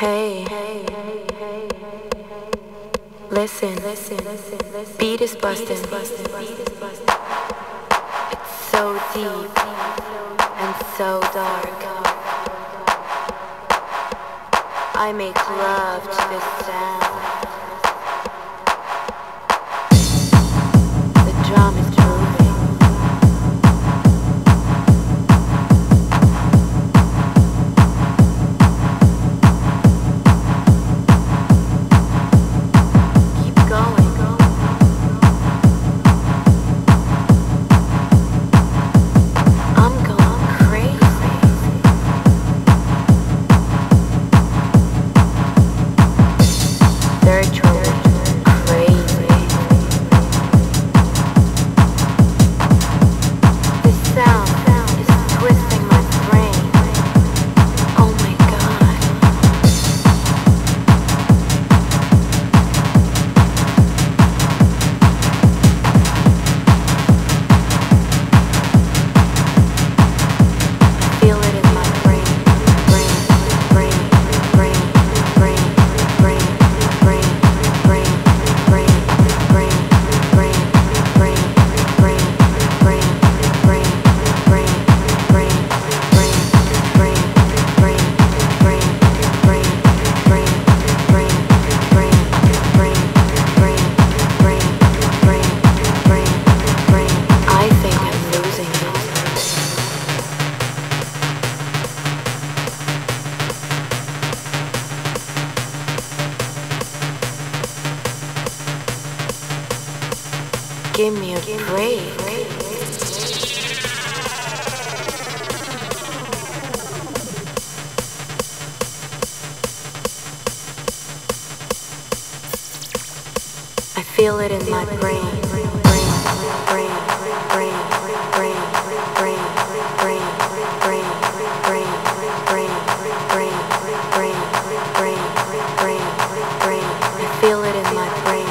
Hey, listen, beat is busting. It's so deep and so dark. I make love to this sound. The drum is grooving. Give me a break. I feel it in my brain. I feel it in my brain.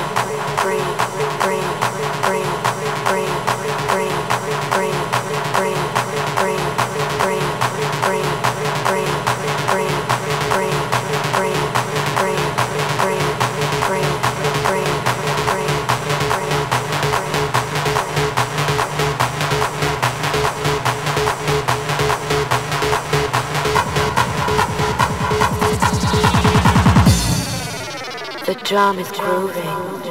The drum is grooving.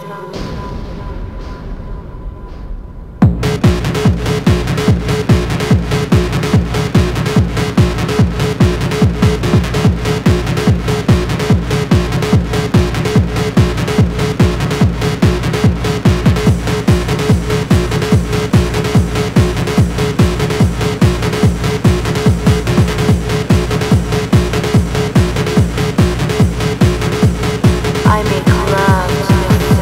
I make love to the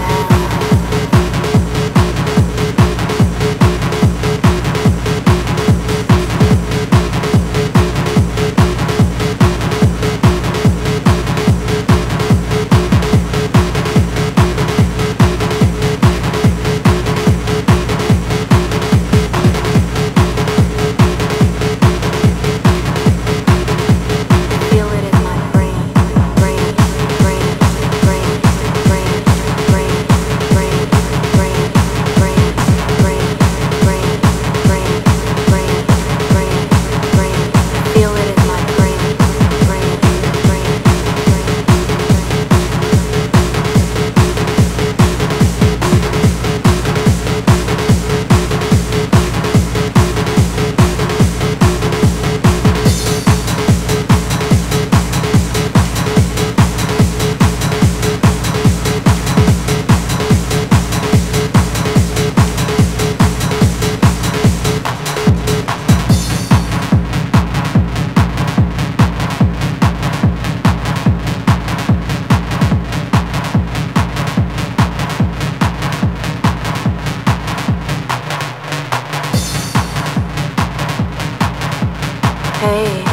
Hey,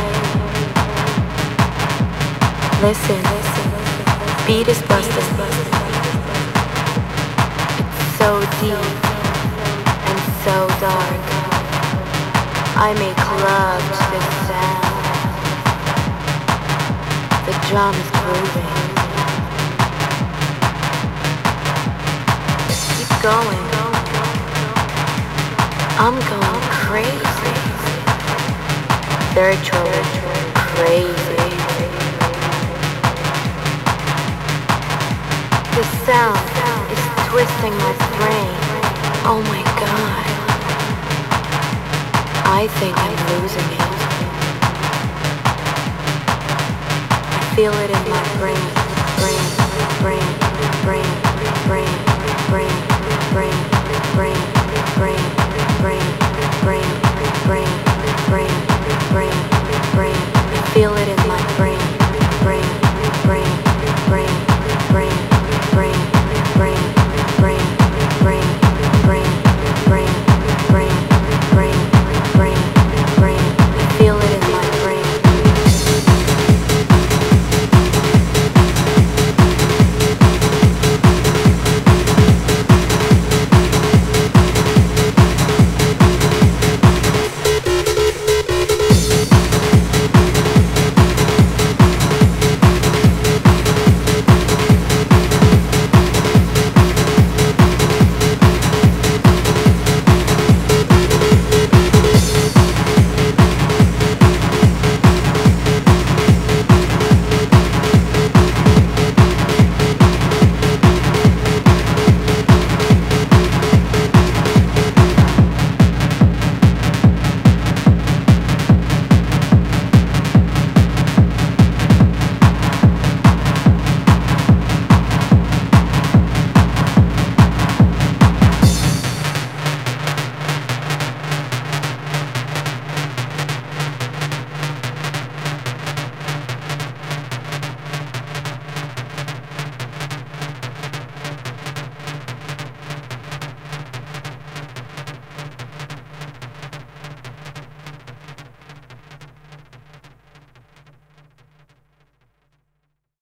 listen, beat is busting. It's so deep and so dark. I make love to this sound. The drum is grooving. Keep going. I'm going crazy. Virtually crazy. The sound is twisting my brain. Oh my God. I think I'm losing it. I feel it in my brain.